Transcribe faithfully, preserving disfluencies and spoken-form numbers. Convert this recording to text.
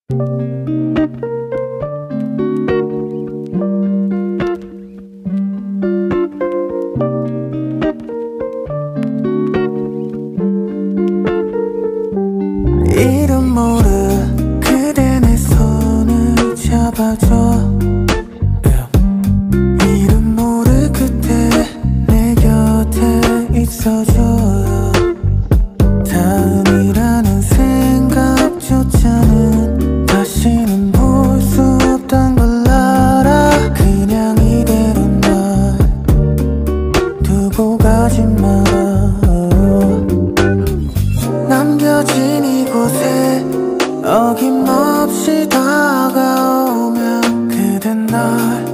이름 모르 그대 내 손을 잡아줘. 이름 모르 그대 내 곁에 있어줘. 다음이라는 생각조차는 다시는 볼 수 없단 걸 알아. 그냥 이대로 날 두고 가지 마라. 남겨진 이곳에 어김없이 다가오면 그댄 날